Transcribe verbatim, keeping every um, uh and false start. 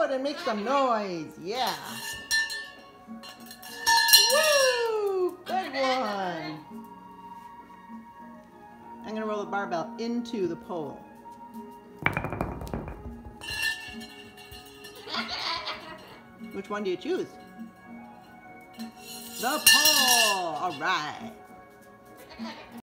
out and make some noise. Yeah. Woo! Good one. I'm going to roll the barbell into the pole. Which one do you choose? The pole. All right.